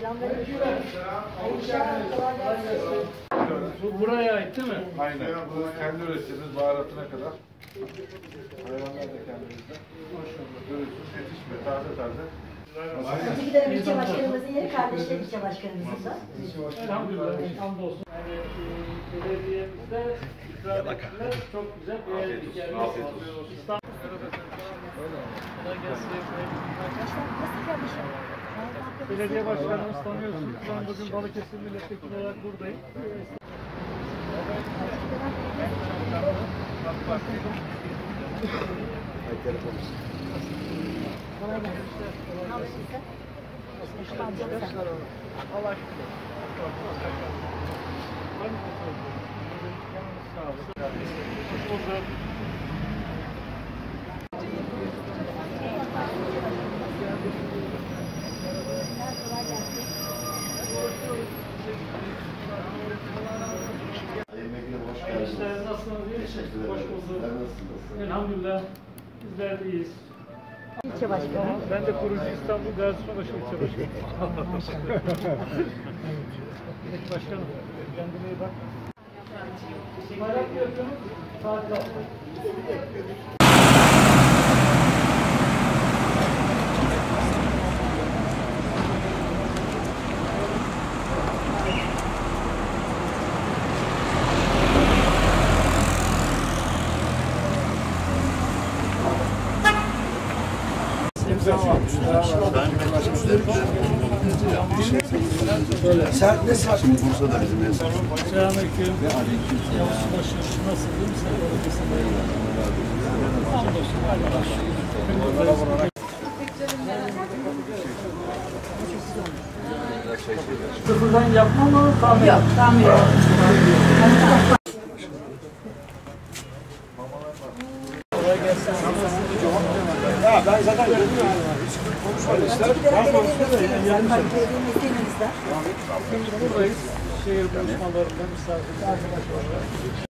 Selamünaleyküm. Hoş geldiniz. Bu buraya ait değil mi? Aynen. Bu kendi ürettiğimiz baharatına kadar. Hayvanlar da kendimizde. Görüyorsunuz yetişmiyor. Taze taze. Öteki dönem ilçe başkanımızın yeri kardeşler ilçe başkanımızın da. Elhamdülillah. Hamdolsun. Yani belediyemizde ikram ettiler. Çok güzel bir yer. Afiyet olsun. Kolay gelsin. Arkadaşlar nasıl kardeşim? Belediye başkanımız tanıyorsunuz. Ben bugün Balıkesir milletvekili olarak buradayım. Kolay gelsin. Allah İşler nasılsınız? İyi misiniz? Hoş bulduk. Elhamdülillah. Bizler de iyiyiz. İlçe başkanı. Ben de kurucu İstanbul Gazipaşa ilçe başkanı. Başkanım, kendine iyi bak. Bayrak mı yapıyorsunuz? Tatil. Sen ne saçma Bursa'da bizim en saçma. Selamünaleyküm. Yavuz Başı, nasıl değil mi? Sen Balıkesir'de. Sıfırdan yapma mı? Tamir. Yok, tamir yok. Kolay gelsin. Ya ben zaten konuşmadım ister. Ben konuşmadım. Buradayız. Şehir buluşmalarında misafirler.